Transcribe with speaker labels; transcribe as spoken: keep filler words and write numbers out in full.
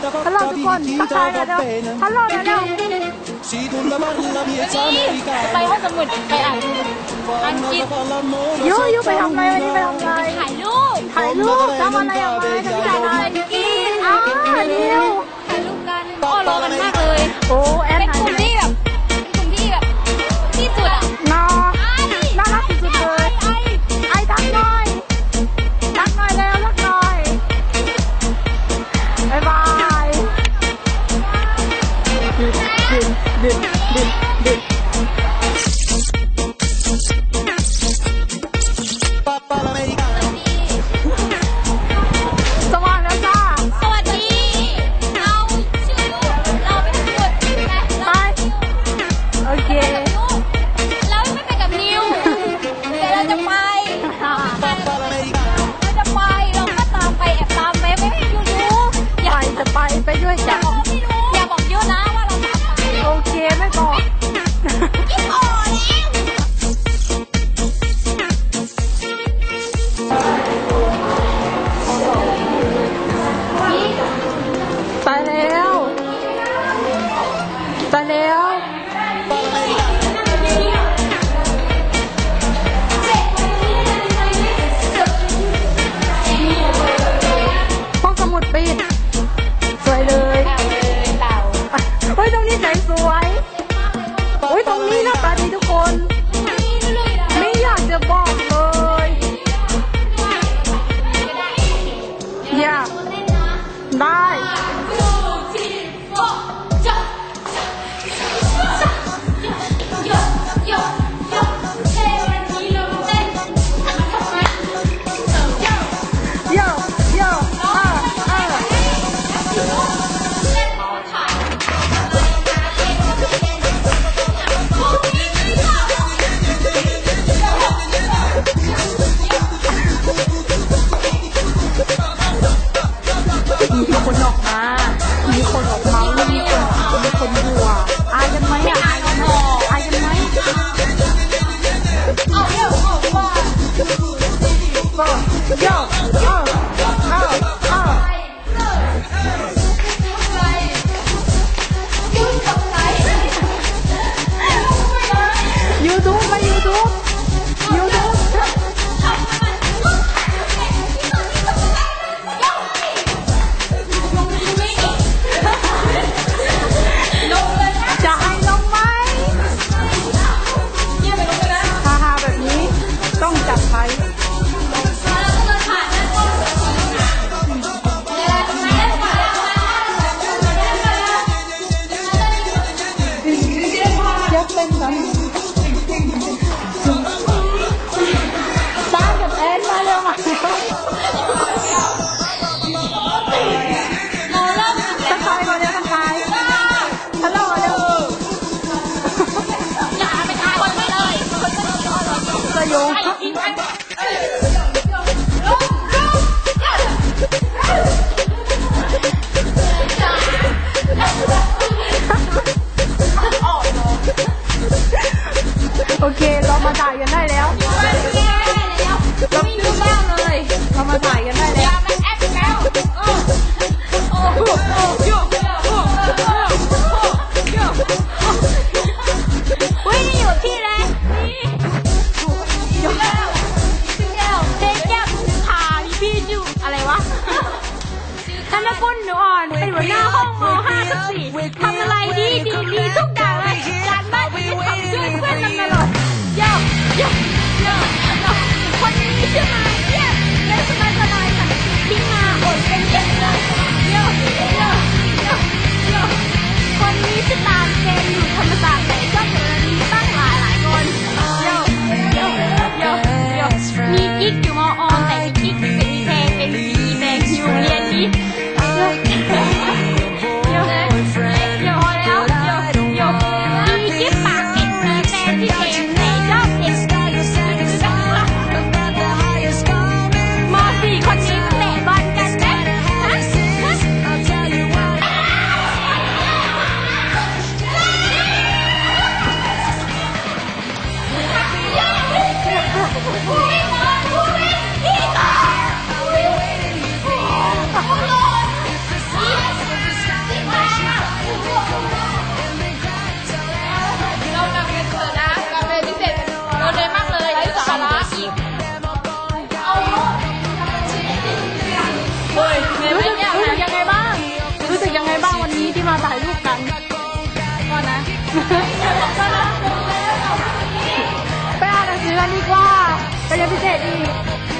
Speaker 1: ฮัลโหลทุกคนทักทายกันเร็วฮัลโหลเร็ว
Speaker 2: ไปห้องสมุดไปอ่านอังกฤษ
Speaker 1: ยูยูไปทำอะไรวันนี้ไปทำอะไร
Speaker 2: ถ่ายรูป
Speaker 1: ถ่ายรูปทำอะไรออกมาจะถ่ายอะไร
Speaker 2: กิน
Speaker 1: อ้าวเร็ว
Speaker 2: ถ่ายรูปกันโอ้รอกันมากเลย
Speaker 1: โอ้แอน
Speaker 2: เป็นกลุ่มที่แบบกลุ่มที่แบบที่สุดอ่ะ
Speaker 1: น่าน่ารักสุดเลยไอ้ทักหน่อยทักหน่อยเร็วทักหน่อยบ๊ายบายดึงดึงดึงดึงสว่างแล้วจ้า
Speaker 2: สวัสดีเราชื่อเราไปทั้งหมดไป
Speaker 1: โอเค
Speaker 2: เราไม่ไปกับนิวแต่เราจะไปเราจะไปเราก็ตามไปแอบตามไปไม่ให้ยูรู้
Speaker 1: อย่าจะไปไปด้วย
Speaker 2: อย่าบอกไม่รู้อย่าบอกยูนะว่าเราตามไป
Speaker 1: โอเคไม่บอก
Speaker 2: ยิ่งอ่อน
Speaker 1: ตายแล้วตายแล้วห้องสมุดปิดสวยเลยเฮ้ยตรงนี้แสงสวยเฮ้ยตรงนี้หน้าตาดีทุกคนไม่อยากจะบอกเลยอยากได้มีคนออกมามีคนออกมามีคนมีคนบัวอายกันไหมอ่ะอายกันไหมอายกันไหมเอาเยอะเอาว่าเยอะเอาเอาเอายูทูบไปยูทูบยูทูบจะให้ลงไหมฮาฮาแบบนี้ต้องจัดไปยักเป็นกันตามกับแอนมาเร็วมาทักทายมาเร็วทักทายฮัลโหลเร็ว
Speaker 2: อย่าไปทายคนไปเลย
Speaker 1: จะโยงโอเคเรามาถ่ายกันได้แล้วเรา
Speaker 2: ไม่รู้แล้วเลย
Speaker 1: เรามาถ่ายกันได้แล้ว
Speaker 2: ไม่แอปแล้วโอ้โอ้โอ้โยโอ้โยอุ้ยนี่อยู่ที่แรกนี่โยแล้วแก้วเจ๊แก้วพาพี่อยู่อะไรวะธนกุลหนูอ่อนเป็นหัวหน้าห้องม.ห้าทับสี่ทำอะไรดีดีดีทุกอย่างเลยการบ้านไม่ทำช่วยเพื่อนทำตลอดโยโยโยโยคนนี้ใช่ไหมเย้เป็นสบายสบายสันติที่มาอดเป็นเด็กเลยโยโยโยโยคนนี้จะตามเกณฑ์อยู่ธรรมศาสตร์แต่ก็เหมือนมีตั้งหลายหลายคนโยโยโยโยมีกิ๊กอยู่มอแต่มีกิ๊กเป็นมีแพงเป็นมีแพงอยู่เรียนนี้โยโยโยแล้วโยโยมีกิ๊กปากเป็ดมีแฟนที่เองแต่ชอบเด็กมอสี่คนนี้เตะบอลกันไหมฮะฮะ
Speaker 1: วันนี้ที่มาถ่ายรูปกันก่อนนะไปอ่านหนังสือกันดีกว่าไปเรียนพิเศษอีก